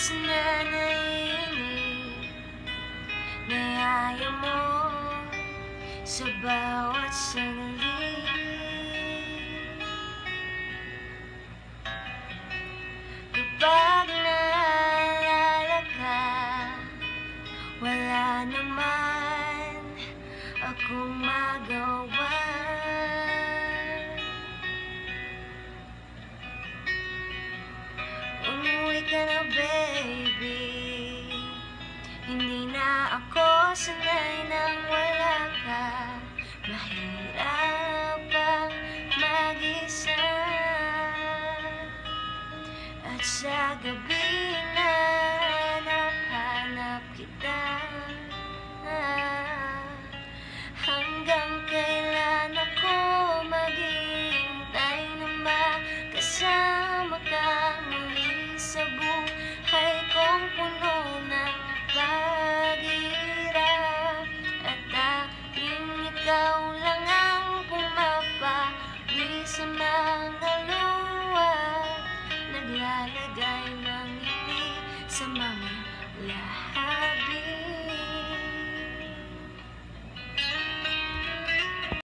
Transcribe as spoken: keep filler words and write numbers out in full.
sa nanainig, niyaya mo sa bawat sandali. Kapag naalala ka, wala naman akong magawa. Umuwi ka na, baby. Hindi na ako sanay nang wala ka. Mahirap ang mag-isa, at sa gabi na hanap-hanap kita. Hanggang kailan ako maghihintay na makasama ka muli sa buhay kong puno ng paghihirap, at tanging ikaw lang ang pumapawi sa mga luha, naglalagay ng ngiti sa mga lahat.